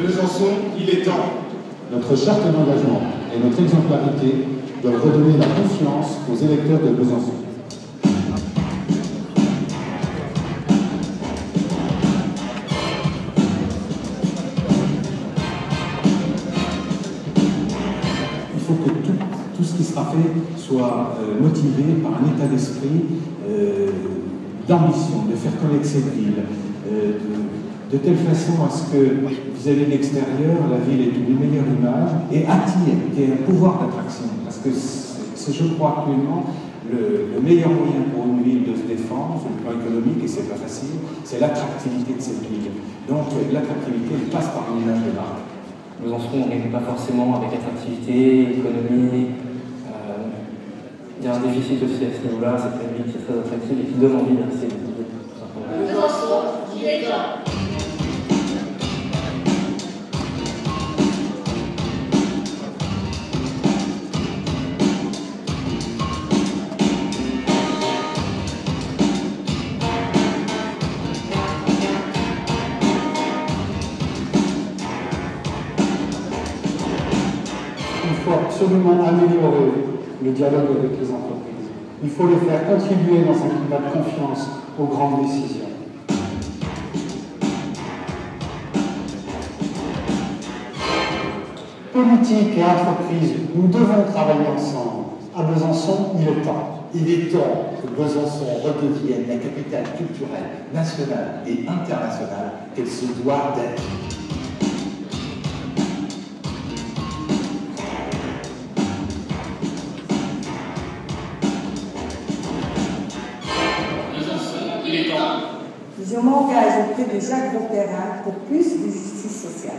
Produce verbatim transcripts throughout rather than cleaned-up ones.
Besançon, il est temps. Notre charte d'engagement et notre exemplarité doivent redonner la confiance aux électeurs de Besançon. Il faut que tout, tout ce qui sera fait soit euh, motivé par un état d'esprit euh, d'ambition, de faire connaître cette ville, euh, de, de telle façon à ce que vis-à-vis de l'extérieur, la ville ait une meilleure image et attire, qu'il y ait un pouvoir d'attraction. Parce que c'est, je crois, actuellement, le, le meilleur moyen pour une ville de se défendre sur le plan économique, et c'est pas facile, c'est l'attractivité de cette ville. Donc l'attractivité, elle passe par un image de marque. Besançon, on ne gagne pas forcément avec attractivité, économie. Euh, il y a un déficit aussi à ce niveau-là, c'est une ville qui est très attractive et qui donne envie de rester. Besançon, il est temps. Il faut absolument améliorer le dialogue avec les entreprises. Il faut les faire contribuer dans un climat de confiance aux grandes décisions. Politique et entreprise, nous devons travailler ensemble. À Besançon, il est temps. Il est temps que Besançon redevienne la capitale culturelle, nationale et internationale qu'elle se doit d'être. Je m'engage auprès de Jacques Grosperrin pour plus de justice sociale.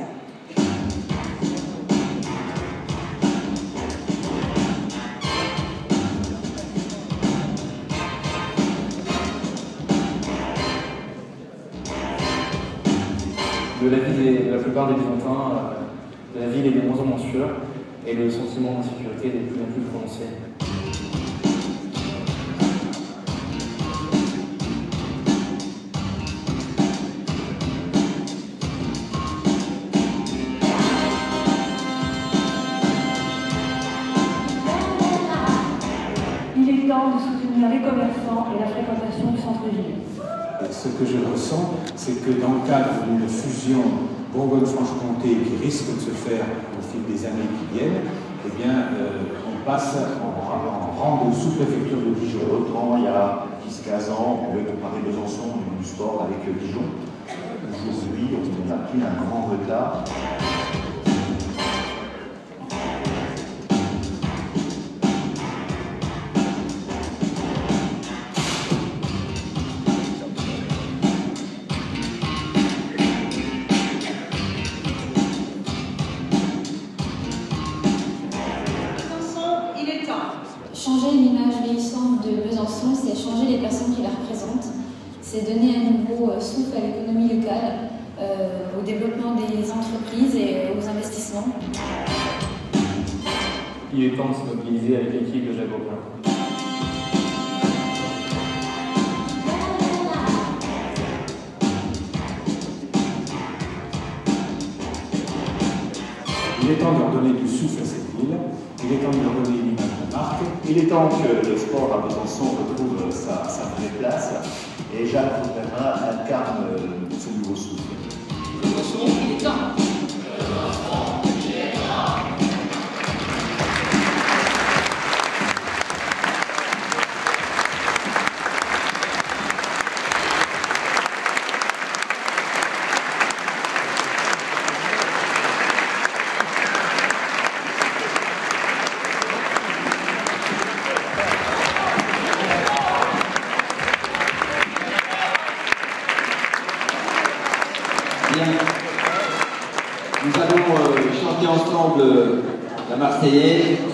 De la vie de la plupart des Byzantins, euh, la ville est de moins en moins sûre et le sentiment d'insécurité est de plus en plus prononcé. Il est temps de soutenir les commerçants et la fréquentation du centre-ville. Ce que je ressens, c'est que dans le cadre d'une fusion Bourgogne-Franche-Comté qui risque de se faire au fil des années qui viennent, eh bien, euh, on passe en, en rang de sous-préfecture de Dijon. Autrement, il y a dix à quinze ans, on pouvait comparer Besançon du sport avec Dijon. Aujourd'hui, on a pris un grand retard. Changer l'image vieillissante de Besançon, c'est changer les personnes qui la représentent, c'est donner un nouveau souffle à l'économie locale, euh, au développement des entreprises et aux investissements. Il est temps de se mobiliser avec l'équipe de Jacques Grosperrin. Il est temps de leur donner du souffle à cette ville, il est temps de leur donner une image de marque. Il est temps que le sport à Besançon retrouve sa, sa vraie place et Jacques Grosperrin incarne ce nouveau souffle. Besançon, il est temps. Nous allons euh, chanter ensemble la Marseillaise.